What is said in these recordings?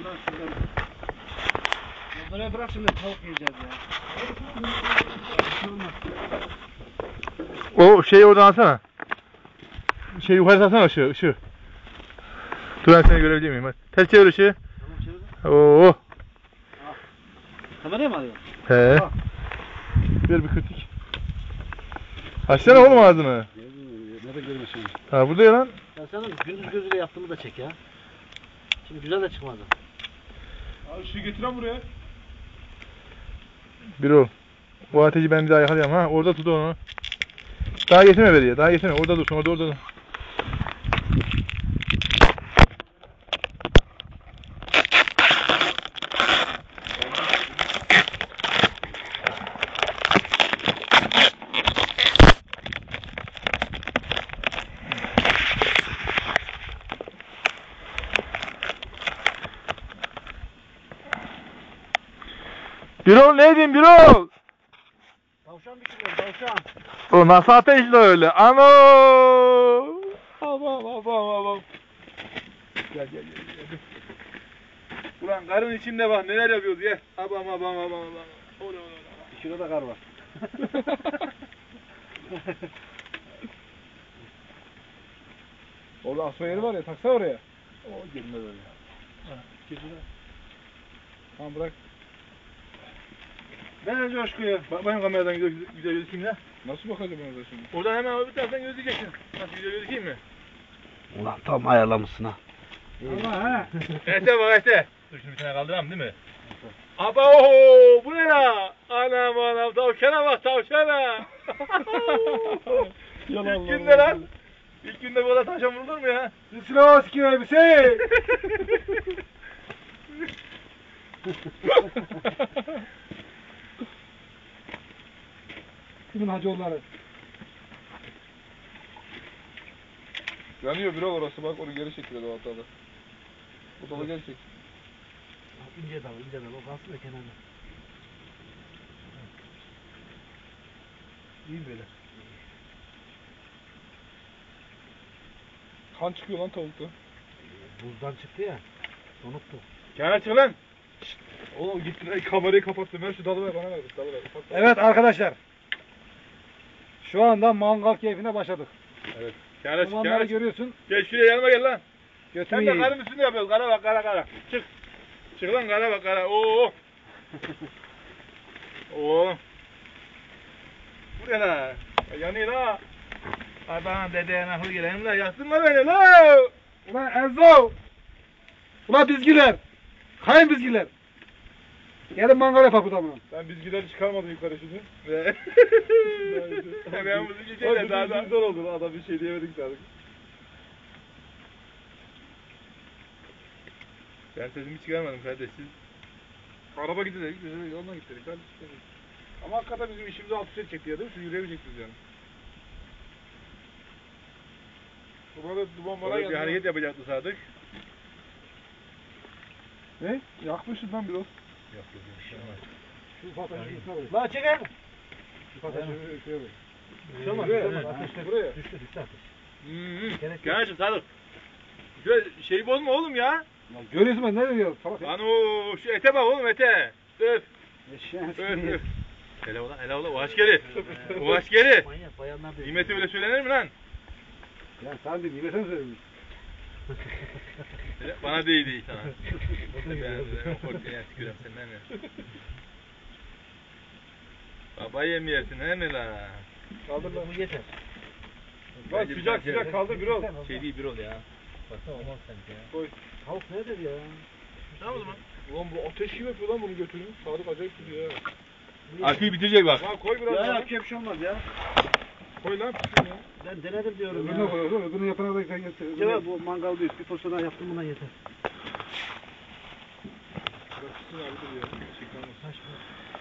Buraya bırak şimdi tavuk yiyeceğiz ya. O şeyi oradan alsana. Şey yukarı alsana ışığı. Dur ben seni görebilir miyim? Hadi. Ters çevir ışığı. Tamam çevirdim. Oo. Kameraya mı alıyorsun? He. Ver bir kritik. Açsana oğlum ağzını. Nerede görmüşsün? Ha burada ya lan. Ya sen gündüz gözüyle yaptığımı da çek ya. Şimdi güzel de çıkmadı. Abi ışığı getiren buraya. Bir ol. Bu ateşi ben bir daha yakalayamam ha. Orada tut onu. Daha getirme beriye. Daha getirme. Orada dursun. Orada dur. Birol ne edeyim Birol? Tavşan bitiriyor tavşan. O nasıl ateşli öyle? Ano! Aman. Gel. Ulan karın içinde bak neler yapıyoruz ya. Abam. Ola. 1 kilo da kar var. Orada asma yeri var ya, taksana oraya. O girmez öyle. Tamam bırak. Ver coşkuyu. Bak benim kameradan güzel gözükeyim ya. Nasıl bakacağım ona da şimdi? Oradan hemen öbür taraftan gözükeceksin. Nasıl güzel gözükeyim mi? Ulan tam ayarlamışsın ha. Allah ha. Ete bak ete. Dur şimdi bir tane kaldıramam değil mi? Aba bu ne la? Anam tavşana bak tavşana. İlk günde lan. İlk günde böyle tavşan vurulur mu ya? Slavski elbise. Kimin hacıoğulları? Yanıyor bir orası bak onu geri çekiyor o hatalı. Bu dalı geri çek. İnce dal o kalsın da kenarda. İyi böyle. Kan çıkıyor lan tavukta. Buzdan çıktı ya. Donuktu. Kenara çık lan. Oğlum gittin kamerayı kapattın. Ver şu dalı ver bana ver. Dalı ver. Evet arkadaşlar. Şu anda mangal keyfine başladık. Evet. Kenara çık Zamanları görüyorsun. Gel şuraya yanıma gel lan. Götümü Sen de yiyeyim. karın üstünde yapıyoruz. Kara bak kara. Çık. Çık lan kara bak kara. Oo. Oo. Bu ne la? Yanıyor la. Ay bana dedeye nakıl gelelim la. Yaktın la beni la. Ulan Enzo! Ulan bizgiler! Kayın bizgiler! Gelin mangal yapak bu zaman. Ben bizgileri çıkarmadım yukarı şimdi. Ve Ben bunu geçelim daha da. Bizgiler oldu lan adam bir şey diyemedik zaten. Ben sesimi çıkarmadım kardeş. Siz Araba gidelim yoldan gidelim kardeşim. Ama hakikaten bizim işimizi alt üst edecekti ya değil mi? Siz yürüyemeyecektiniz yani. Duman bana böyle geldi. bir hareket yapacaktı Sadık. Ne? Yakmışsın lan biraz. Yok bir şey olmaz. Şu fotoğrafı şuraya. La çek el. Şu fotoğrafı şuraya. Şöyle Buraya. ateşle. Buraya. Düştü ateş. Gerek yok. Sadık. Şöyle şey bozma oğlum ya. Ya görüyorsun ben ne diyor? Salak. Lan o şu ete bak oğlum ete. Öf. Eşeğin Öf. Hele ola o askeri. O askeri. Manyak bayanlar da. Nimeti öyle söylenir mi lan? Ya sen bir niye sen söylüyorsun? Bana değil sana. Ben o korkuya tükürüm senden ne? Baba yemiyorsun he ne la? Kaldır lan. Bu yeter. Lan sıcak kaldır biraz. Şey değil bir ol ya. Baksana olmaz sanki ya. Koy. Tavuk nedir ya? Tamam o zaman. Ulan bu ateş gibi yapıyor lan bunu götürün. Sadık acayip gidiyor ya. Akıyı bitirecek bak. Lan koy biraz Ya daha. yapacak bir şey olmaz ya. Koy lan pişsin ya. Ben denedim diyorum Öbürüne ya. koy, öbürünü yapana da sen getir. Ya bu mangal büyük. Bir porsiyon daha yaptım bundan yeter. Biraz pişsin abi dur ya. Çekilmez. Kaç bu?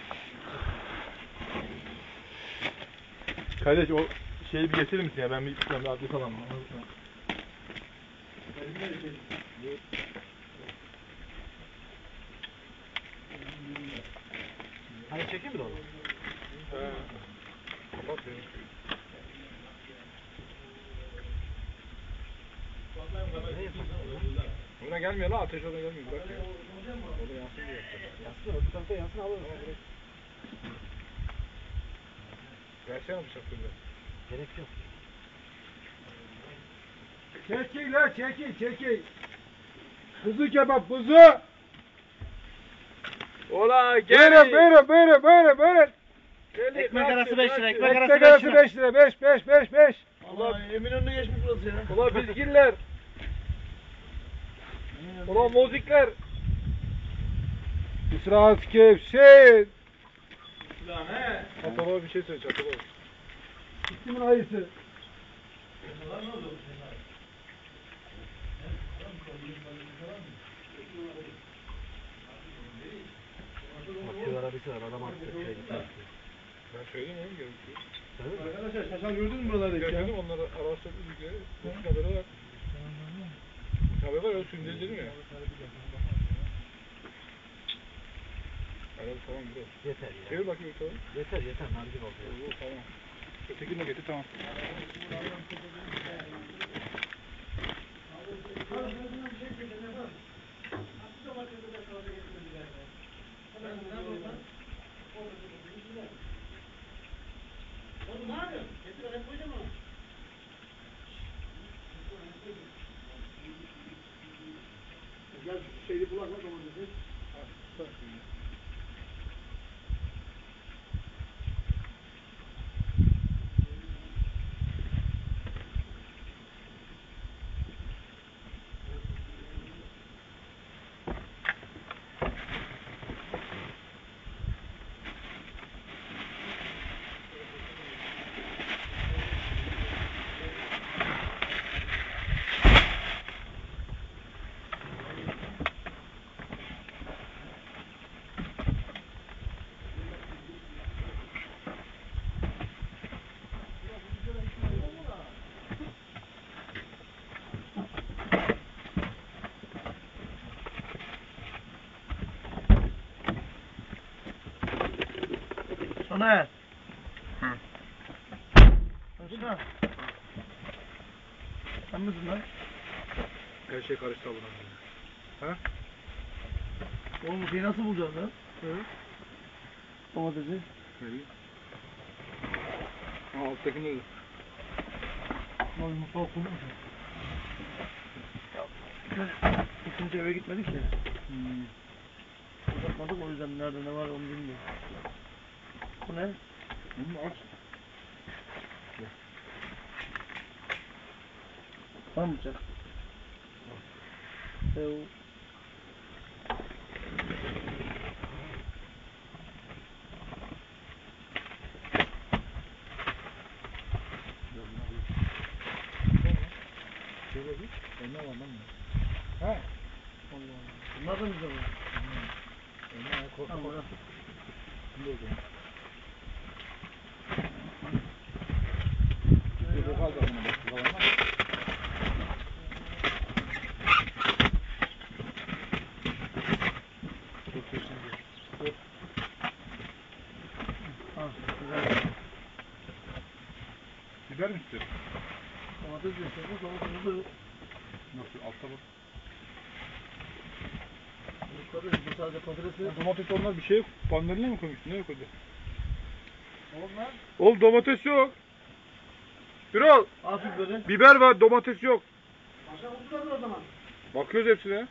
Kardeş o şeyi bir getirir misin ya? Ben bir abdest alayım. Hani çekeyim mi onu? He. Kapat beni. Ne yapacaksın? Buna Ona gelmiyor la, ateş ona gelmiyor. Bırak ya. Orada yansın diye yapacak. Yansın öbür tarafta yansın alırız. Tamam bırak. Versene bıçak biraz. Gerek yok. Çekil la çekil. Kuzu kebap kuzu. Ola gel. Buyurun. Ekmek arası 5 lira, ekmek Ekmek arası arası 5 5 lira. 5. Ulan Eminönü'ne geçmiş burası ya. Ola bizgiller. Ola mozikler. İsraat kevşin. Lan he. Çatala bir şey söyle çatala. Kimin ayısı? Bakıyor arabası var, adam attı. Ben söyledim oğlum gerekiyor. Arkadaşlar şaşal gördün mü buraları hiç ya? Söyledim onları ararsak bizimkileri. Boşun haberi var. Haberi var ya sürüneceğiz dedim ya. Aradı tamam biraz. Yeter ya. Çevir bakayım bir tane. Yeter, nargile oldu ya. Oo, tamam. Ötekini de getir tamam. Gel şu şeyi bulak lan domatesi. Soner. Özkan. Sen misin lan? Her şey karıştı abone. Ha? Oğlum bu şeyi nasıl bulacağız lan? Domatesi. Nereye? Ha alttakini de. Lan mutfağı kurdu musun? İkinci eve gitmedik ya. Bakmadık o yüzden nerede ne var onu bilmiyorum. Bu ne? Bunu aç. Var mı bıçak? Şey bakayım. Ne var lan bu? Ha? Allah Allah. Bunlar da mı güzel? Ne korkma. Tamam bırak. Ne oldu? Bir bokal da buna bak. Kalanlar. Ha güzel. Biber mi istiyorsun? Domates yiyorsunuz, domates da yok. Nasıl? Altta bak. Yukarıda bu sadece patatesi. Ya domates onlar bir şey panderine mi koymuştun? Nereye koydun? Oğlum lan. Oğlum domates yok. Birol. Al biberi. Biber var, domates yok. Aşağı kutudadır o zaman. Bakıyoruz hepsine.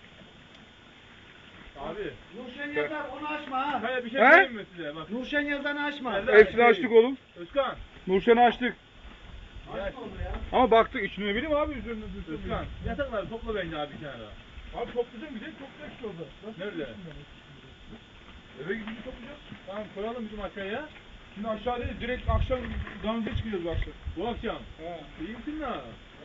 Abi. Nurşen yazar onu açma ha. Hayır bir şey He? söyleyeyim mi size? Bak. Nurşen yazanı açma. Evet. Hepsini açtık oğlum. Özkan. Nurşen'i açtık. Açma onu ya. Ama baktık içine ne bileyim abi üzerine Özkan. Yatakları topla bence abi bir kenara. Abi toplayacağım bir de toplayacak işte orada. Nerede? Eve gidince toplayacağız. Tamam koyalım bizim aşağıya. Şimdi aşağı değil direkt akşam denize çıkıyoruz bu akşam. Bu akşam. He. İyi misin la?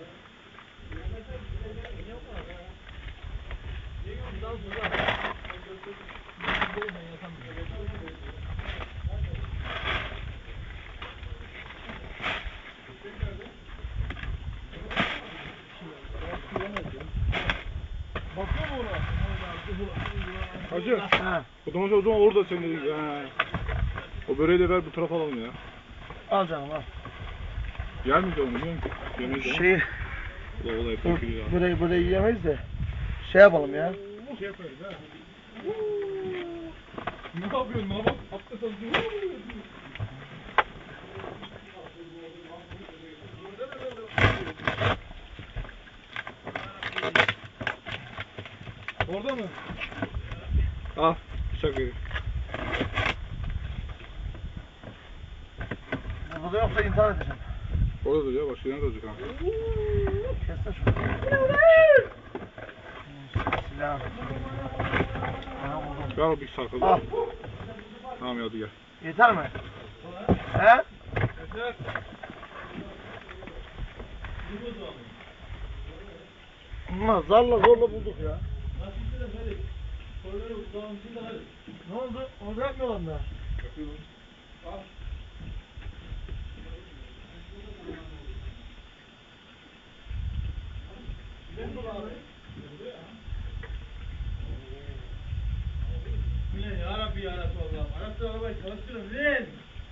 Bakıyor mu ona? Hacı. Ha. O domates o zaman orada senin dedik. He. O böreği de ver bu tarafa alalım ya. Al canım al. Yer miyiz onu bilmiyorum ki. Yemeyiz ama. Şey, Ola hep dökülüyor ya. böreği yiyemeyiz de. Şey yapalım ya. Şey yaparız ha. Ne yapıyorsun? Ne yapıyorsun? Hafta sonu. Orada mı? Al. Bıçak vereyim. Burada yoksa intihar edeceğim. Orada ya. Başka yerine de olacak ha. Kesme şunu. Silah. Al bir sakal. Al. Tamam ya hadi gel. Yeter mi? He? Ama zarla zorla bulduk ya. Ne oldu? Orada yapmıyorlar mı? Ya Rabbi ya Resulallah. Arapça arabayı çalıştırın lan.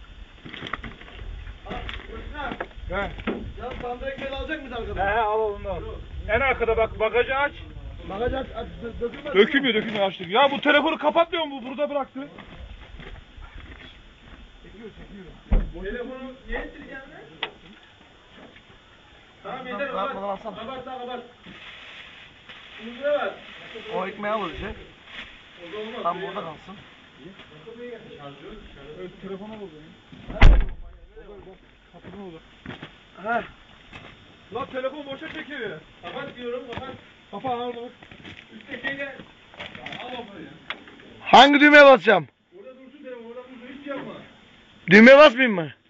Gel. Can sandığı ekmeği alacak mıyız He arkadaşlar? al onu al. En arkada bak bagajı aç. Bagaj aç dökülmez. Dökülmüyor açtık. Ya bu telefonu kapatmıyor mu? Burada bıraktı. Telefonu niye ettireceksin lan? Tamam yeter Rahat kapat. mı alsana? Kapat daha kapat. Bunu buraya ver. O ekmeği al öylece. Orada olmaz. Tam burada kalsın. Evet, telefonu buldu. Kapının oldu. He. Lan telefon boşa çekiyor. Kapat diyorum kapat. Kapa orada bak. Üsttekiyle. Ya al o parayı. Hangi düğmeye basacağım? Orada dursun telefon orada dursun hiç yapma. Düğmeye basmayayım mı?